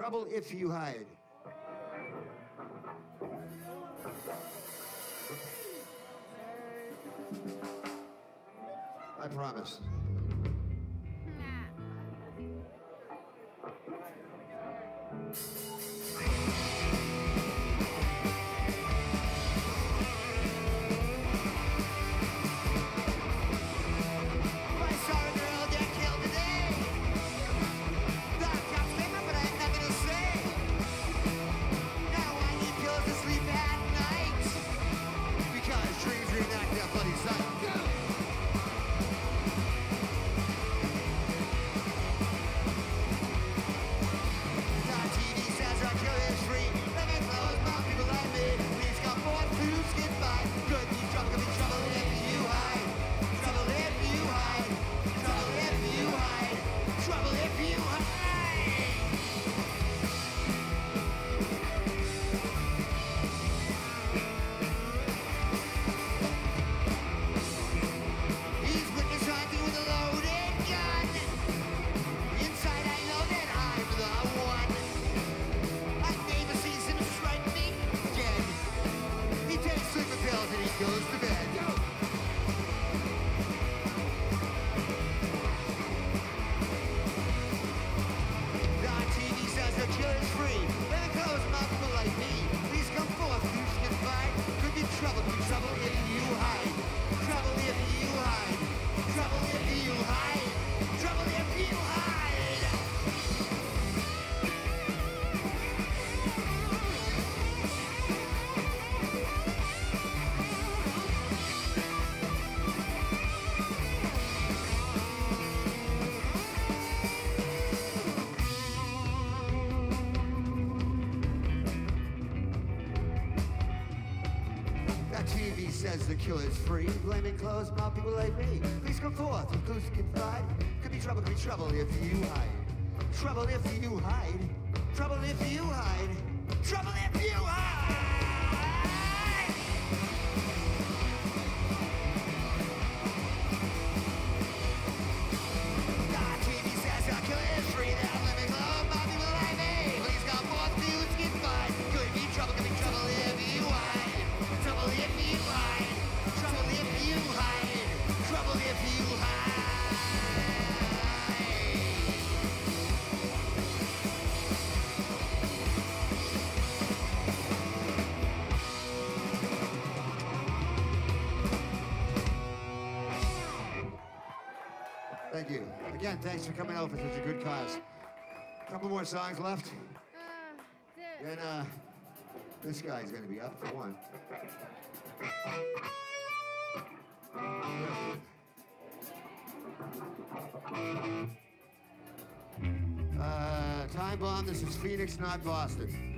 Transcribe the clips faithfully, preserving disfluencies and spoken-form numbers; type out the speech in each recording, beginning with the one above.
Trouble if you hide. I promise. The cure is free. Blaming clothes, mouth people like me. Please come forth, if clues can find. Could be trouble, could be trouble if you hide. Trouble if you hide. Trouble if you hide. Trouble if you hide. God, T V says the cure is free. That living clothes, mouth people like me. Please come forth, clues can find. Could be trouble, could be trouble if you hide. Trouble if you hide. Trouble if you hide. Trouble if you hide. Thank you. Again, thanks for coming out for such a good cause. A couple more songs left. Uh, Then, uh, this guy's gonna be up for one. Uh, Time Bomb, this is Phoenix, not Boston.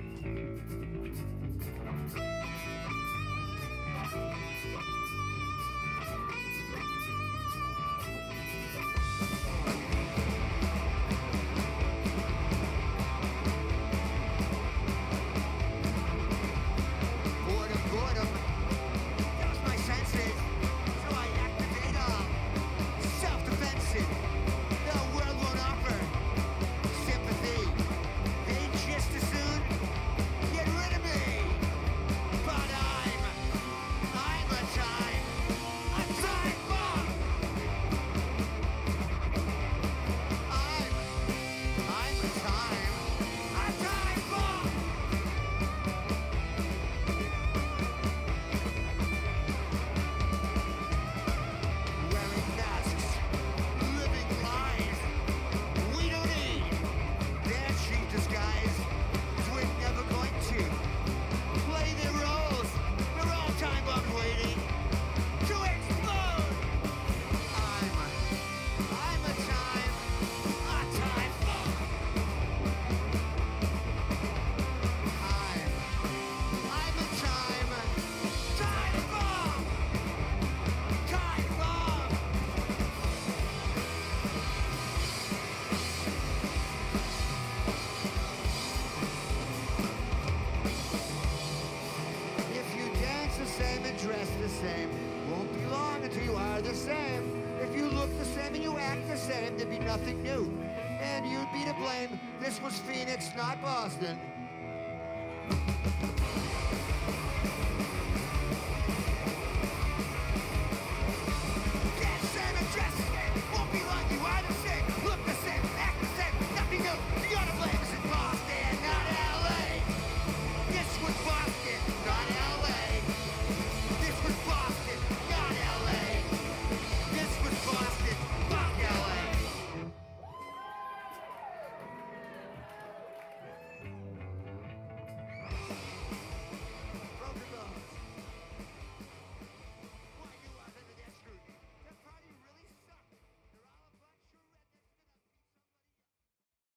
Same. Won't be long until you are the same. If you look the same and you act the same, there'd be nothing new. And then you'd be to blame. This was Phoenix, not Boston.